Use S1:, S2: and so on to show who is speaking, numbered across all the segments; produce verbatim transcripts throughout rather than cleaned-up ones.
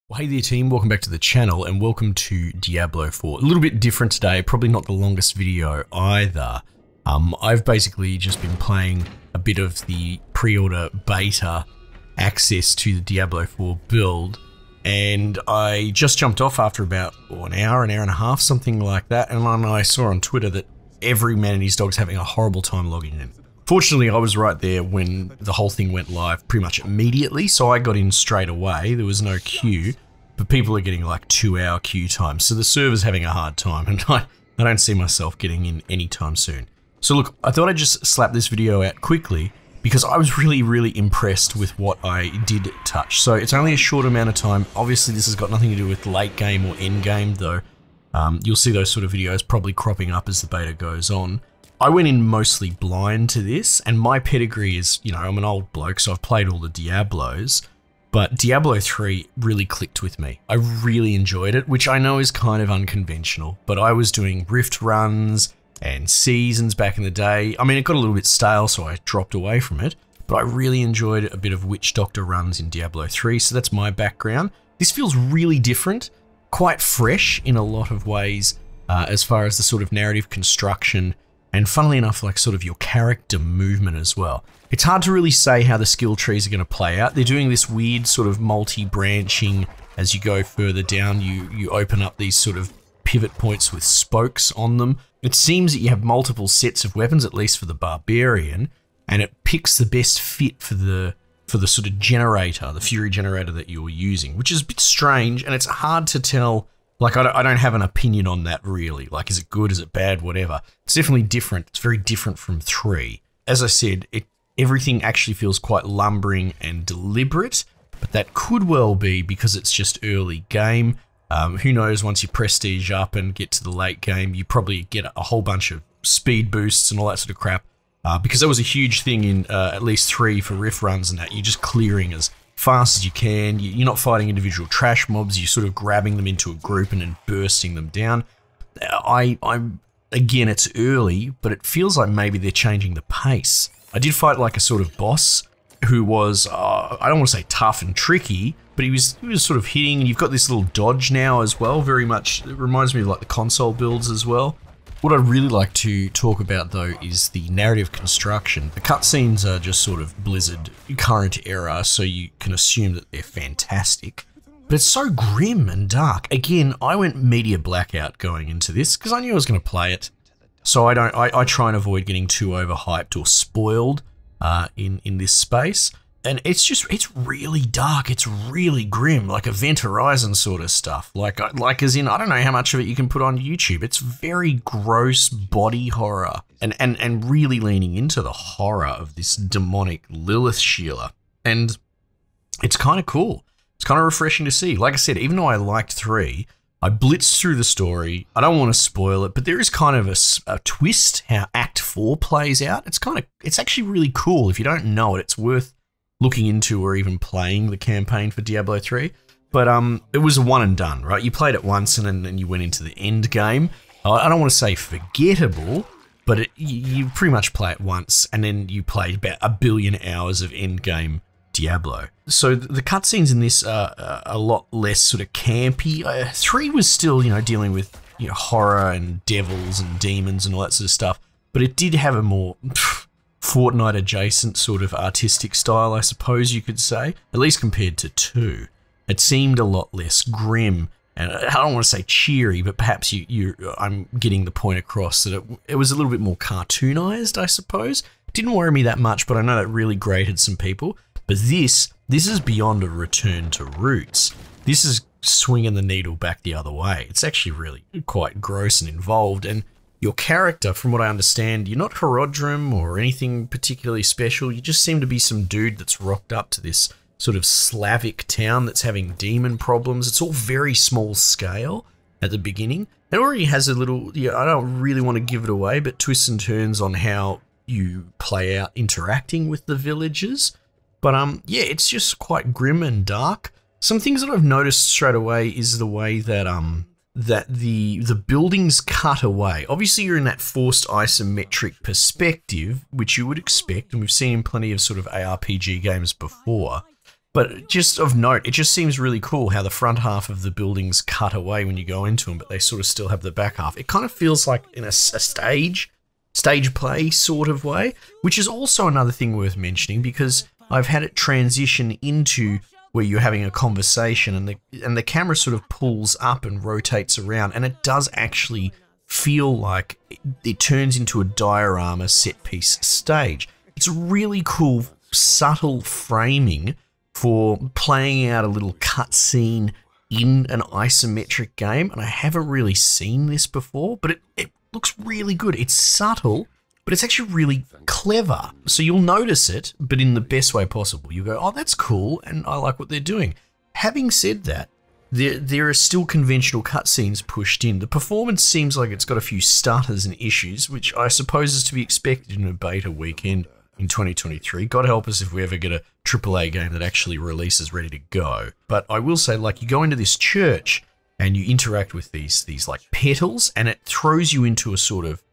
S1: Well, hey there team, welcome back to the channel and welcome to Diablo four. A little bit different today, probably not the longest video either. Um, I've basically just been playing a bit of the pre-order beta access to the Diablo four build, and I just jumped off after about oh, an hour, an hour and a half, something like that, and then I saw on Twitter that every man and his dog's having a horrible time logging in. Fortunately, I was right there when the whole thing went live pretty much immediately, so I got in straight away. There was no queue, but people are getting like two hour queue time, so the server's having a hard time, and I, I don't see myself getting in anytime soon. So look, I thought I'd just slap this video out quickly because I was really, really impressed with what I did touch. So it's only a short amount of time. Obviously, this has got nothing to do with late game or end game, though. Um, you'll see those sort of videos probably cropping up as the beta goes on. I went in mostly blind to this, and my pedigree is, you know, I'm an old bloke, so I've played all the Diablos, but Diablo three really clicked with me. I really enjoyed it, which I know is kind of unconventional, but I was doing Rift runs and seasons back in the day. I mean, it got a little bit stale, so I dropped away from it, but I really enjoyed a bit of Witch Doctor runs in Diablo three, so that's my background. This feels really different, quite fresh in a lot of ways, uh, as far as the sort of narrative construction, and funnily enough, like sort of your character movement as well. It's hard to really say how the skill trees are going to play out. They're doing this weird sort of multi-branching. As you go further down, you, you open up these sort of pivot points with spokes on them. It seems that you have multiple sets of weapons, at least for the barbarian, and it picks the best fit for the for the sort of generator, the fury generator that you're using, which is a bit strange, and it's hard to tell. Like, I don't, I don't have an opinion on that, really. Like, is it good, is it bad, whatever. It's definitely different. It's very different from three. As I said, it everything actually feels quite lumbering and deliberate, but that could well be because it's just early game. Um, who knows, once you prestige up and get to the late game, you probably get a whole bunch of speed boosts and all that sort of crap. Uh, because that was a huge thing in uh, at least three for riff runs and that. You're just clearing as fast as you can. You're not fighting individual trash mobs. You're sort of grabbing them into a group and then bursting them down. I, I'm again, it's early, but it feels like maybe they're changing the pace. I did fight like a sort of boss who was, uh, I don't want to say tough and tricky, but he was he was sort of hitting. And you've got this little dodge now as well. Very much, it reminds me of like the console builds as well. What I'd really like to talk about, though, is the narrative construction. The cutscenes are just sort of Blizzard current era, so you can assume that they're fantastic. But it's so grim and dark. Again, I went media blackout going into this because I knew I was going to play it. So I don't. I, I try and avoid getting too overhyped or spoiled uh, in in this space. And it's just, it's really dark. It's really grim, like Event Horizon sort of stuff. Like, like as in, I don't know how much of it you can put on YouTube. It's very gross body horror, and and and really leaning into the horror of this demonic Lilith Sheila. And it's kind of cool. It's kind of refreshing to see. Like I said, even though I liked three, I blitzed through the story. I don't want to spoil it, but there is kind of a, a twist how Act Four plays out. It's kind of, it's actually really cool. If you don't know it, it's worth looking into or even playing the campaign for Diablo three. But um, it was a one and done, right? You played it once and then, then you went into the end game. I don't want to say forgettable, but it, you pretty much play it once and then you play about a billion hours of end game Diablo. So the cutscenes in this are a lot less sort of campy. Uh, three was still, you know, dealing with, you know, horror and devils and demons and all that sort of stuff, but it did have a more pff, Fortnite adjacent sort of artistic style, I suppose you could say, at least compared to two. It seemed a lot less grim, and I don't want to say cheery, but perhaps you, you I'm getting the point across that it, it was a little bit more cartoonized, I suppose. It didn't worry me that much, but I know that really grated some people. But this, this is beyond a return to roots. This is swinging the needle back the other way. It's actually really quite gross and involved, and your character, from what I understand, you're not Herodrum or anything particularly special. You just seem to be some dude that's rocked up to this sort of Slavic town that's having demon problems. It's all very small scale at the beginning. It already has a little, yeah, I don't really want to give it away, but twists and turns on how you play out interacting with the villagers. But um, yeah, it's just quite grim and dark. Some things that I've noticed straight away is the way that um. that the the buildings cut away. Obviously, you're in that forced isometric perspective, which you would expect, and we've seen in plenty of sort of A R P G games before. But just of note, it just seems really cool how the front half of the buildings cut away when you go into them, but they sort of still have the back half. It kind of feels like in a, a stage, stage play sort of way, which is also another thing worth mentioning because I've had it transition into where you're having a conversation and the and the camera sort of pulls up and rotates around, and it does actually feel like it, it turns into a diorama set piece stage. It's a really cool, subtle framing for playing out a little cutscene in an isometric game, and I haven't really seen this before, but it, it looks really good. It's subtle, but it's actually really clever. So you'll notice it, but in the best way possible. You go, oh, that's cool, and I like what they're doing. Having said that, there, there are still conventional cutscenes pushed in. The performance seems like it's got a few stutters and issues, which I suppose is to be expected in a beta weekend in twenty twenty-three. God help us if we ever get a triple A game that actually releases ready to go. But I will say, like, you go into this church and you interact with these, these like petals, and it throws you into a sort of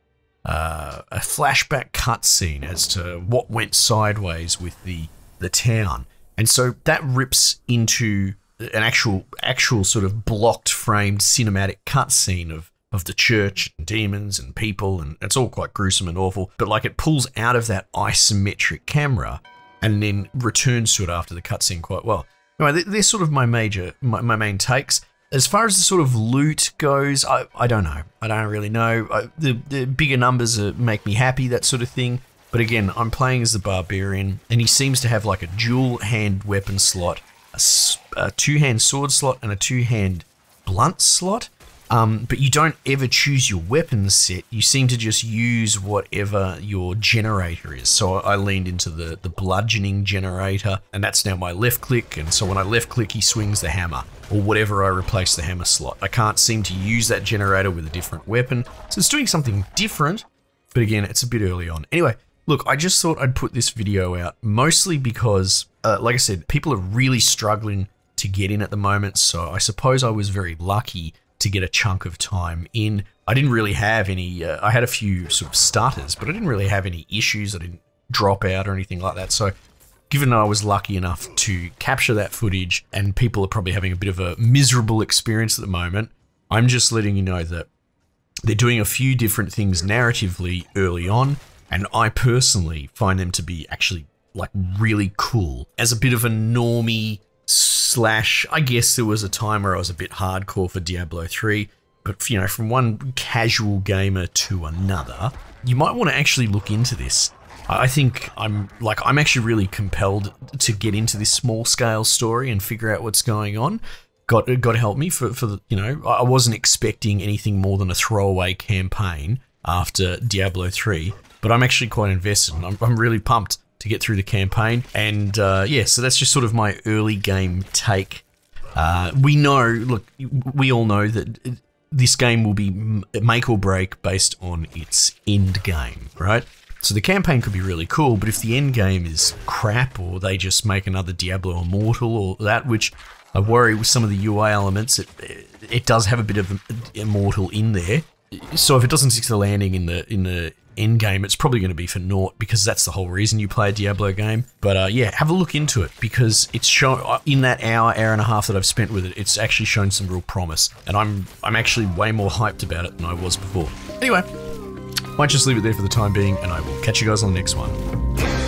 S1: uh, a flashback cutscene as to what went sideways with the the town. And so that rips into an actual actual sort of blocked framed cinematic cutscene of of the church and demons and people, and it's all quite gruesome and awful, but like it pulls out of that isometric camera and then returns to it after the cutscene quite well. Anyway, they're sort of my major, my, my main takes. As far as the sort of loot goes, I, I don't know. I don't really know. I, the, the bigger numbers are, make me happy, that sort of thing. But again, I'm playing as the barbarian, and he seems to have like a dual hand weapon slot, a, a two-hand sword slot, and a two-hand blunt slot. Um, but you don't ever choose your weapon set. You seem to just use whatever your generator is. So I leaned into the, the bludgeoning generator, and that's now my left click. And so when I left click, he swings the hammer, or whatever I replace the hammer slot. I can't seem to use that generator with a different weapon. So it's doing something different, but again, it's a bit early on. Anyway, look, I just thought I'd put this video out, mostly because, uh, like I said, people are really struggling to get in at the moment. So I suppose I was very lucky to get a chunk of time in. I didn't really have any, uh, I had a few sort of stutters, but I didn't really have any issues. I didn't drop out or anything like that. So given I was lucky enough to capture that footage, and people are probably having a bit of a miserable experience at the moment, I'm just letting you know that they're doing a few different things narratively early on, and I personally find them to be actually like really cool. As a bit of a normie slash, I guess there was a time where I was a bit hardcore for Diablo three, but you know, from one casual gamer to another, you might want to actually look into this. I think I'm like, I'm actually really compelled to get into this small scale story and figure out what's going on. God, God help me for, for the, you know, I wasn't expecting anything more than a throwaway campaign after Diablo three, but I'm actually quite invested, and I'm, I'm really pumped to get through the campaign. And uh, yeah, so that's just sort of my early game take. Uh, we know, look, we all know that this game will be make or break based on its end game, right? So the campaign could be really cool, but if the end game is crap, or they just make another Diablo Immortal or that, which I worry with some of the U I elements, it, it does have a bit of Immortal in there. So if it doesn't stick to the landing in the in the end game, it's probably going to be for naught, because that's the whole reason you play a Diablo game. But uh, yeah, have a look into it, because it's shown in that hour, hour and a half that I've spent with it, it's actually shown some real promise, and I'm I'm actually way more hyped about it than I was before. Anyway, might just leave it there for the time being, and I will catch you guys on the next one.